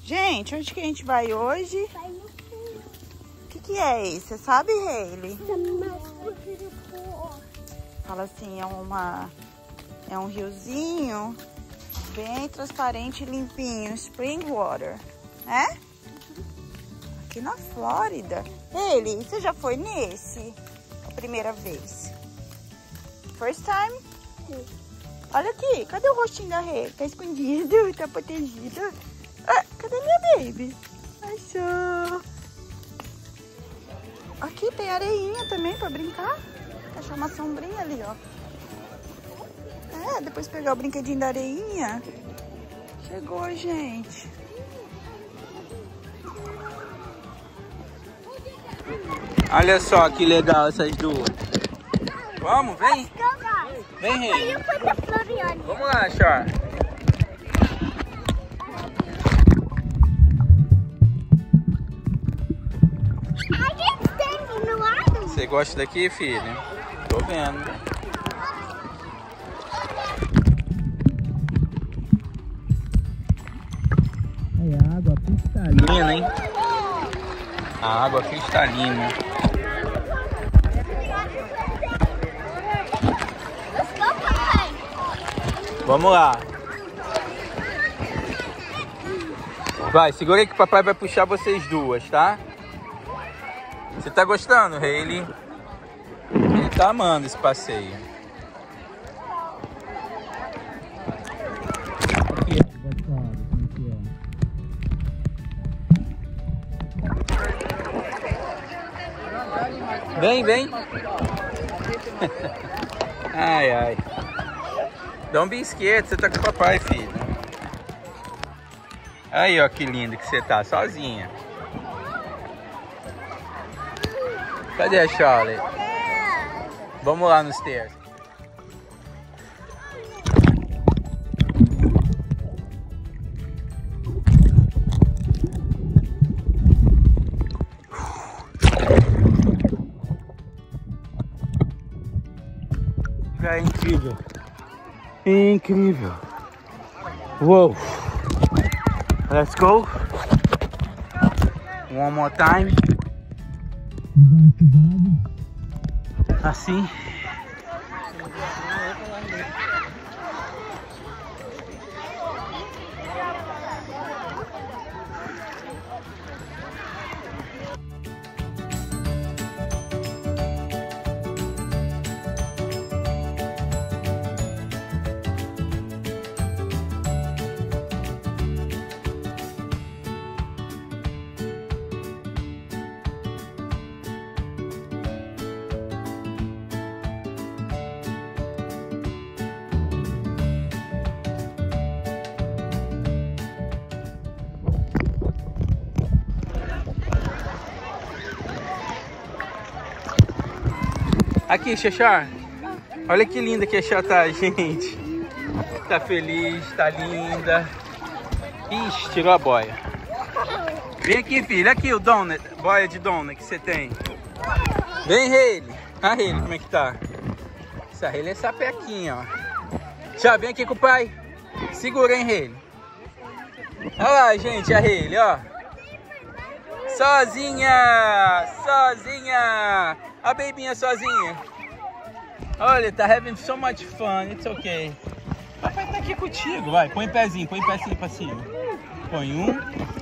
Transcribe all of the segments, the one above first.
Gente, onde que a gente vai hoje? Vai no rio. O que é isso? Você sabe, Hailey? Fala assim, é um riozinho bem transparente e limpinho. Spring water, né? Aqui na Flórida. Hailey, você já foi nesse? A primeira vez? First time? Sim. Olha aqui, cadê o rostinho da Hailey? Tá escondido, tá protegido. Ah, cadê minha baby? Achou. Aqui tem areinha também pra brincar. Achar uma sombrinha ali, ó. É, depois pegar o brinquedinho da areinha. Chegou, gente. Olha só que legal essas duas. Vamos, vem. Vem, Hailey. Vamos lá, Char. Você gosta daqui, filho? Tô vendo. Aí a água cristalina, hein? A água cristalina. Vamos lá. Vai, segura aí que o papai vai puxar vocês duas, tá? Você tá gostando, Hailey? Ele tá amando esse passeio. Vem, vem. Ai, ai. Don't be scared, você tá com o papai, filho. Aí, ó, que lindo que você tá, sozinha. Cadê a Charlotte? Vamos lá nos stairs. É incrível. Incrível. Uou. Let's go. One more time. Assim. Aqui, Xaxá. Olha que linda que a Xaxá tá, gente. Tá feliz, tá linda. Ixi, tirou a boia. Vem aqui, filha. Aqui o donut, boia de donut que você tem. Vem, Hailey. A Hailey, como é que tá? Essa Hailey é sapequinha, ó. Tchau, vem aqui com o pai. Segura, hein, Hailey. Olha lá, gente, a Hailey, ó. Sozinha! Sozinha! A bebinha sozinha. Olha, tá having so much fun. It's okay. Papai tá aqui contigo. Vai, põe pezinho pra cima. Põe um.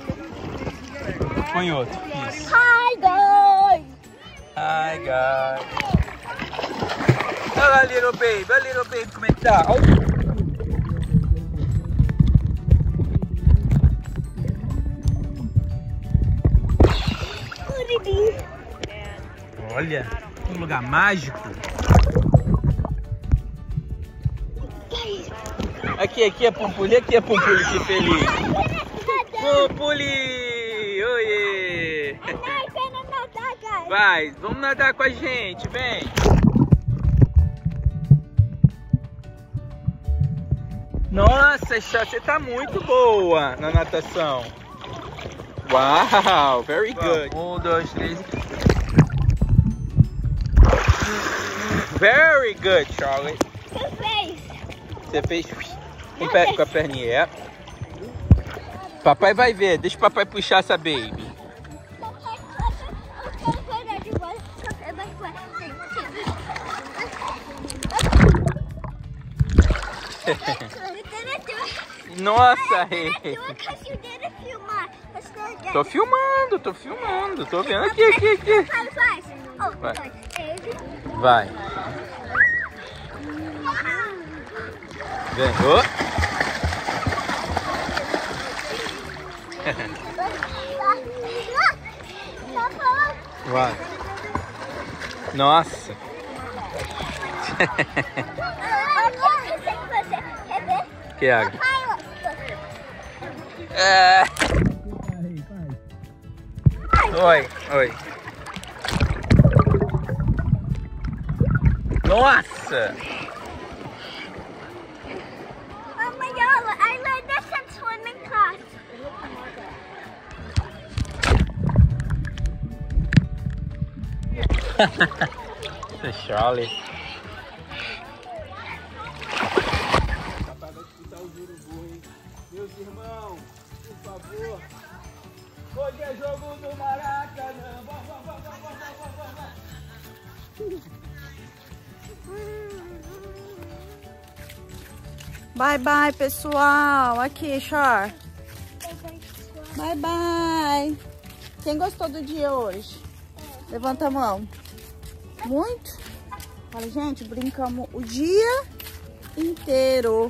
Põe outro. Isso. Hi, guys. Hi, guys. Olha lá, little baby. Olha, little baby, como é que tá? Olha, que lugar mágico. Aqui é Pumpuli, que feliz. Pumpuli, oiê. Vai, vamos nadar com a gente, vem. Nossa, Chá, você tá muito boa na natação. Uau, very good. 1, 2, 3. Very good, Charlotte. Você fez. Você fez com a perninha. Papai vai ver. Deixa o papai puxar essa baby. Nossa, tô filmando, tô filmando. Tô vendo aqui. Vai. Vem. Oh. Vai. Nossa. Quero. É. Oi. Nossa. Oh my God, I learned this in swimming class. Charlie. Meus irmãos, por favor. Hoje é jogo do Maracanã. Bye, bye, pessoal. Aqui, Char. Bye, bye. Quem gostou do dia hoje? Levanta a mão. Muito? Olha, gente, brincamos o dia inteiro.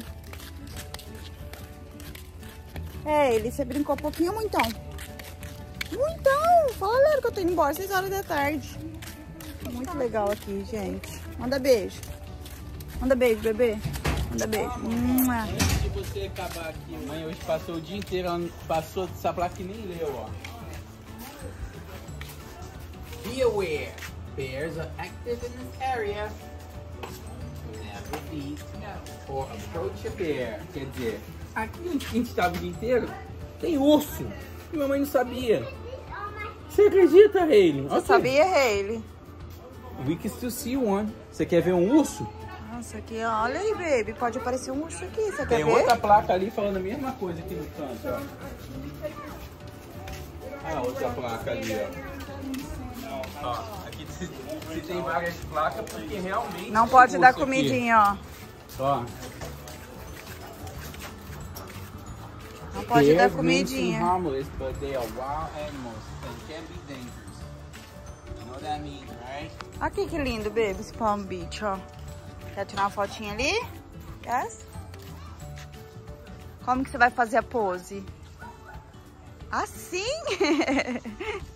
É, ele, você brincou um pouquinho, muitão? Muitão! Fala, galera, que eu tô indo embora 6 horas da tarde. Muito legal aqui, gente. Manda beijo. Manda beijo, bebê. Manda beijo. Antes de você acabar aqui, mãe, hoje passou o dia inteiro, passou essa placa que nem leu, ó. Be aware, bears are active in this area. Never beat or approach a bear. Quer dizer, aqui onde a gente estava o dia inteiro, tem urso. E minha mãe não sabia. Você acredita, Hayley? Você sabia, Hayley? We can still see one. Você quer ver um urso? Nossa, aqui, ó. Olha aí, baby. Pode aparecer um urso aqui. Você quer Tem ver? outra placa ali falando a mesma coisa aqui no canto, ó. Olha a outra placa ali, ó. Ó, aqui se tem várias placas porque realmente... Não pode dar aqui. comidinha, ó. Ó. Não pode dar Bears comidinha. seem harmless, but they are wild animals and can be dangerous. You know what that means, right? Aqui que lindo, baby, esse Palm Beach, ó. Quer tirar uma fotinha ali? Yes? Como que você vai fazer a pose? Assim?